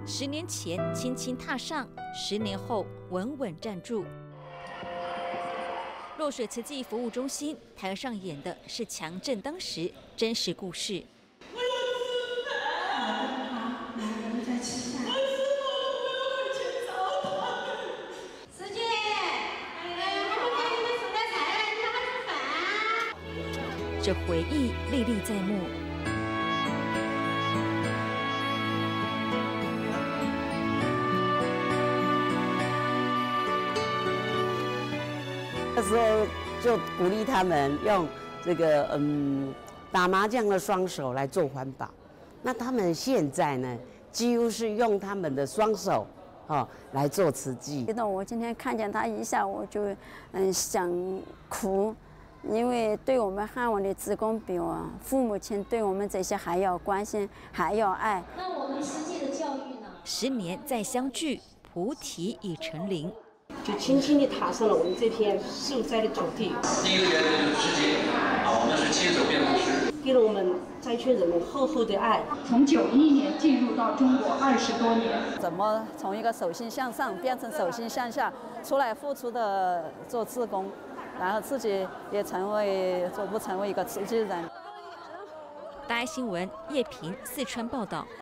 10年前轻轻踏上，10年后稳稳站住。落水慈济服务中心台上演的是强震当时真实故事。这回忆历历在目。 那时候就鼓励他们用这个打麻将的双手来做环保。那他们现在呢，几乎是用他们的双手来做慈济。 我今天看见他一下，我就想哭。因为对我们汉文的志工比父母亲对我们这些还要关心，还要爱。 那我们实际的教育呢？10年再相聚，菩提已成林。 就轻轻地踏上了我们这片受灾的土地。 第一个原则就是直接，我们是亲手变故事， 给了我们灾区人民厚厚的爱。 从91年进入到中国20多年， 怎么从一个手心向上变成手心向下，出来付出的做志工，然后自己也成为一个慈济人。 大爱新闻叶平四川报道。